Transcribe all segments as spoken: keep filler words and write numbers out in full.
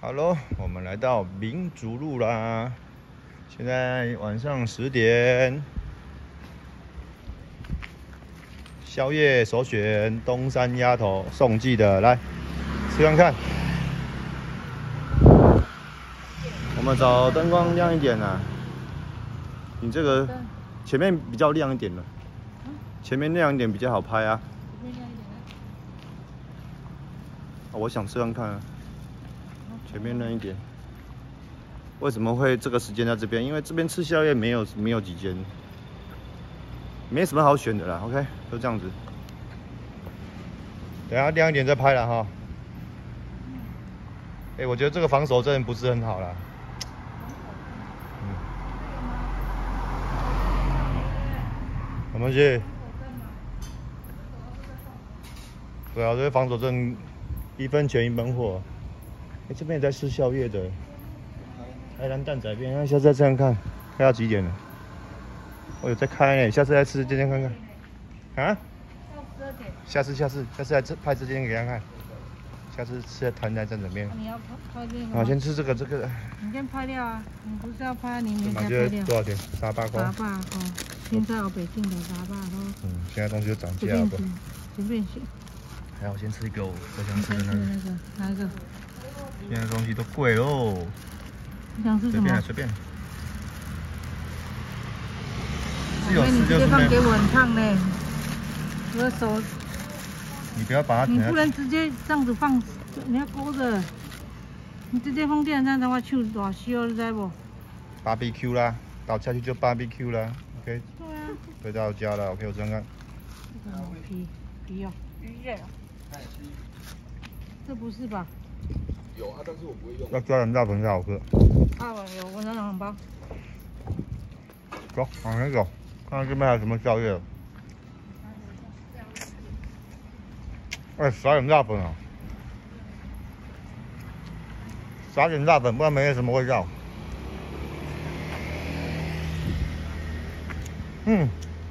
好喽，我们来到民族路啦。现在晚上十点，宵夜首选东山鸭头，宋记的，来吃看看。我们找灯光亮一点啊。你这个前面比较亮一点了，前面亮一点比较好拍啊。啊我想吃看看啊。 前面那一点，为什么会这个时间在这边？因为这边吃宵夜没有没有几间，没什么好选的啦。OK， 就这样子。等下亮一点再拍了哈。哎、欸，我觉得这个防守真的不是很好啦。嗯。什么东西？对啊，这个防守阵一分钱一分货。 欸、这边也在吃宵夜的，台南蛋仔面，那下次再这样看，开到几点了？我有在开呢，下次再吃这间看看。啊？到十二点。下次下次下次来这拍这间给他看，下次吃台南蛋仔面。你要拍这个？好，先吃这个这个。 你先拍掉啊，你不是要拍，你明天拍掉。多少钱？三百块。 三百块，现在有北京的三百块。 嗯，现在东西都涨价了。 随便选。 还有，我先吃一个我想吃的那个。 那个哪一个？ 现在东西都贵喽。 你想吃什么？ 随便随便。 是有吃就是放给我很烫嘞，我的手。 你不要把它。 你不能直接这样子放，你要勾着。你直接放电这样的话，手大烧，你知不 ？B B Q 啦，倒下去就 B B Q 啦 ，OK。 对啊。 回到家了 ，OK， 我这样看。 皮皮哦，鱼肉。这不是吧？ 有啊，但是我不会用。 要加人大粉才好吃。 啊，有我那两包。 走，往前走，看看这边还有什么宵夜。哎、欸，撒点辣粉啊！撒点辣粉，不然没有什么味道。嗯，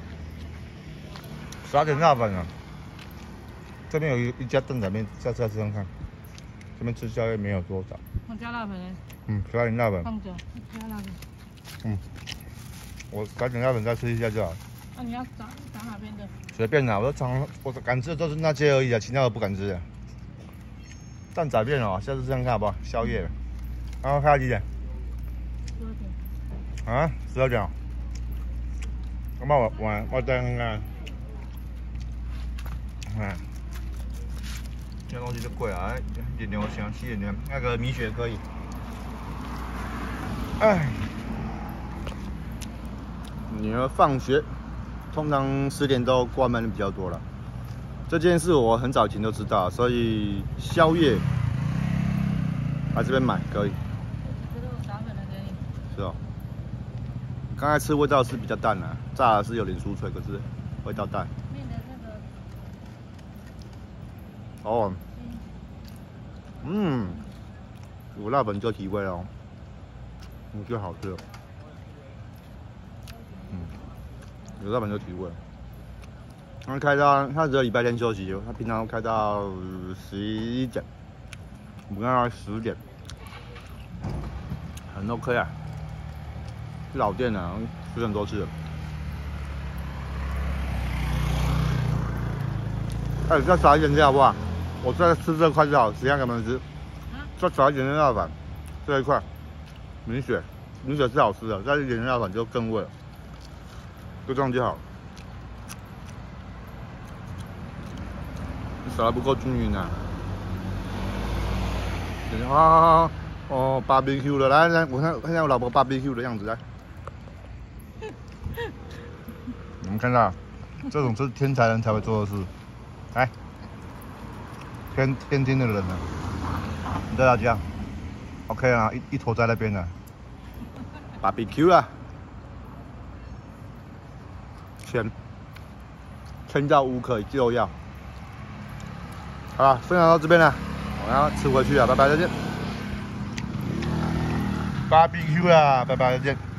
撒点辣粉啊！这边有一一家蛋仔面，下次来吃看看。 这边吃宵夜没有多少。 我加辣粉。 嗯，加点辣粉。 放着，加辣粉。 嗯，我加点辣粉再吃一下就好。 那、啊、你要找找哪边的？ 随便啦，我常我敢吃的都是那些而已啊，其他的不敢吃的。蛋仔面哦，下次这样看好不好？宵夜。然后开到几点？ 十二点。 啊，十二点。那我我我再看看。嗯。 这东西就贵啊，一点点我想吃一点点，那个米血可以。哎，女儿放学，通常十点都关门比较多了。这件事我很早以前就知道，所以宵夜来这边买可以。 这个我打粉了给你。 是哦。刚才吃味道是比较淡啊，炸的是有点酥脆，可是味道淡。 哦，嗯，有辣粉就提味哦，我觉得好吃哦。嗯，有辣粉就提味。他开到他只有礼拜天休息，他平常开到十一点，我们看到十点，很 OK 啊。老店啊，吃很多次了。哎，再撒一点这好不好？ 我再吃这块就好，其他给他们吃。再少一点点辣粉，这一块米血，米血是好吃的，再一点点辣粉就更味了。就这样就好。撒的不够均匀啊！啊哦 ，B B Q 的，来来，我看看一下我老婆 B B Q 的样子来。你们看到，这种是天才人才会做的事，来。 天天津的人呢，你在哪家 ？OK 啊，一一坨在那边呢 ，B B Q 啦，千千到无可救药。好了，分享到这边了，我要吃回去了，拜拜再见。B B Q 啦，拜拜再见。